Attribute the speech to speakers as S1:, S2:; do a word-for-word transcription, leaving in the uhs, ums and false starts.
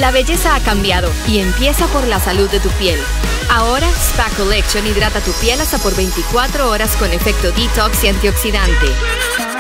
S1: La belleza ha cambiado y empieza por la salud de tu piel. Ahora, Spa Collection hidrata tu piel hasta por veinticuatro horas con efecto detox y antioxidante.